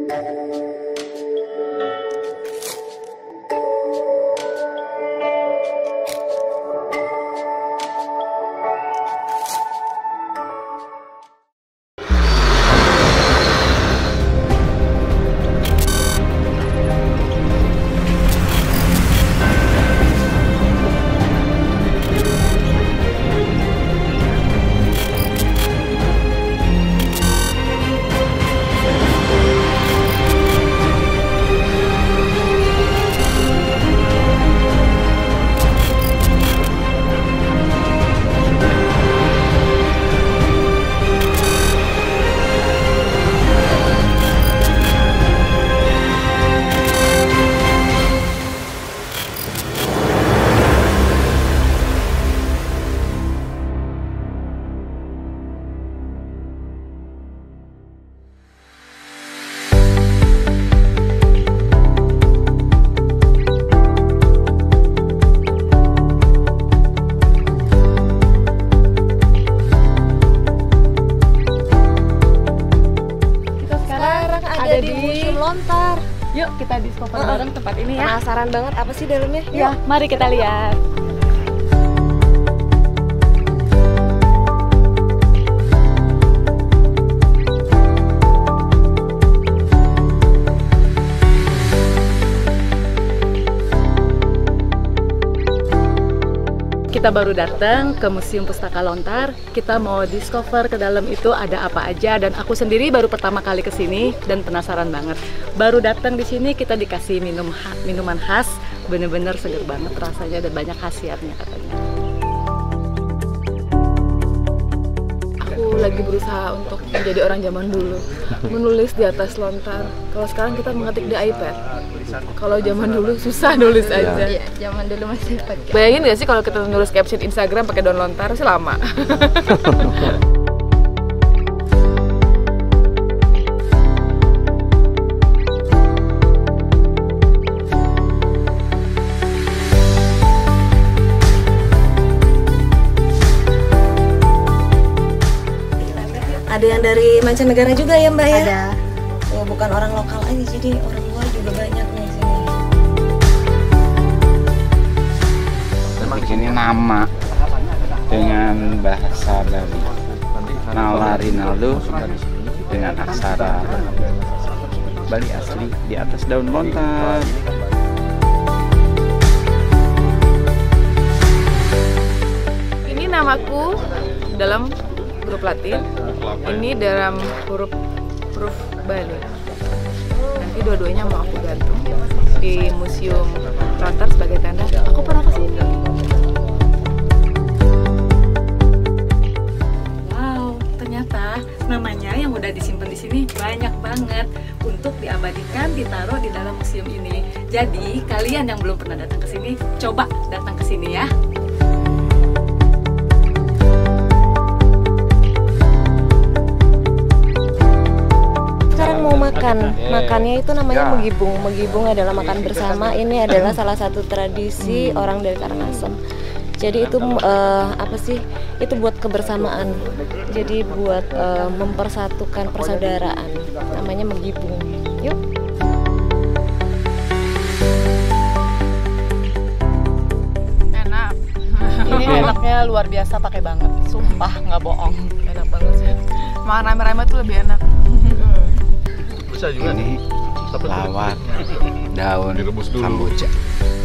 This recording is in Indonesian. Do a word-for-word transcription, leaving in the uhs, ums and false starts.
Lontar. Yuk kita discover uh, bareng tempat ini ya. Penasaran banget apa sih dalamnya? Ya, mari kita lihat. Kita baru datang ke Museum Pustaka Lontar. Kita mau discover ke dalam itu ada apa aja, dan aku sendiri baru pertama kali ke sini dan penasaran banget. Baru datang di sini kita dikasih minum minuman khas, bener-bener seger banget rasanya dan banyak khasiatnya katanya. Aku lagi berusaha untuk menjadi orang zaman dulu, menulis di atas lontar. Kalau sekarang kita mengetik di iPad. Kalau zaman dulu susah nulis aja. Iya, zaman dulu masih pakai. Bayangin gak sih kalau kita nulis caption Instagram pakai daun lontar sih lama. Ada yang dari mancanegara juga ya Mbak ya? Ada. Oh, bukan orang lokal aja, jadi orang luar juga banyak nih sini. Di sini nama dengan bahasa Bali. Nala Rinaldo dengan aksara Bali asli di atas daun lontar. Ini namaku dalam huruf Latin, ini dalam huruf huruf Bali. Nanti dua-duanya mau aku gantung di Museum Lontar sebagai tanda aku pernah kesini. Wow, ternyata namanya yang udah disimpan di sini banyak banget untuk diabadikan, ditaruh di dalam museum ini. Jadi kalian yang belum pernah datang ke sini, coba datang ke sini ya. Mau makan, makannya itu namanya megibung. Megibung adalah makan bersama. Ini adalah salah satu tradisi orang dari Karangasem. Jadi itu uh, apa sih? Itu buat kebersamaan. Jadi buat uh, mempersatukan persaudaraan. Namanya megibung. Yuk. Enak. Ini enaknya luar biasa, pakai banget. Sumpah nggak bohong. Enak banget sih. Makan rame-rame tuh lebih enak. Ini lawar daun kamboja.